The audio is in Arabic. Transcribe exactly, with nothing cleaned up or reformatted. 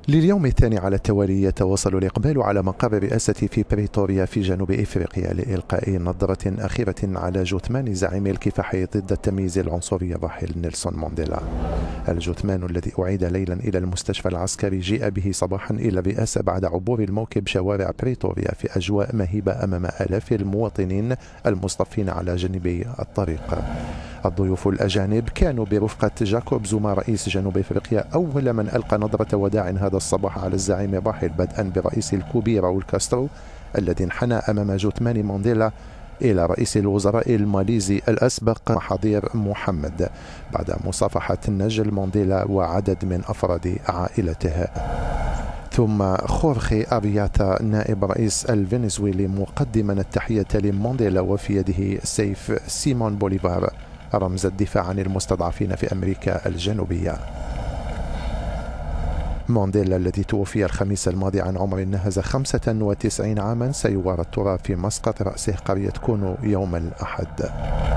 لليوم الثاني على التوالي يتواصل الإقبال على مقر الرئاسة في بريتوريا في جنوب إفريقيا لإلقاء نظرة أخيرة على جثمان زعيم الكفاح ضد التمييز العنصري الراحل نيلسون مانديلا. الجثمان الذي أعيد ليلا إلى المستشفى العسكري جيء به صباحا إلى الرئاسة بعد عبور الموكب شوارع بريتوريا في أجواء مهيبة أمام آلاف المواطنين المصطفين على جانبي الطريق. الضيوف الأجانب كانوا برفقة جاكوب زوما رئيس جنوب إفريقيا أول من ألقى نظرة وداع هذا الصباح على الزعيم الراحل، بدءا برئيس الكوبي راول كاسترو الذي انحنى أمام جثمان مانديلا، إلى رئيس الوزراء الماليزي الأسبق محاضير محمد، بعد مصافحة النجل مانديلا وعدد من أفراد عائلته. ثم خورخي أرياتا نائب رئيس الفنزويلي مقدما التحية لمانديلا وفي يده سيف سيمون بوليفار رمز الدفاع عن المستضعفين في أمريكا الجنوبية. مانديلا الذي توفي الخميس الماضي عن عمر ناهز خمسة وتسعين عاما سيوارى التراب في مسقط رأسه قرية كونو يوم الأحد.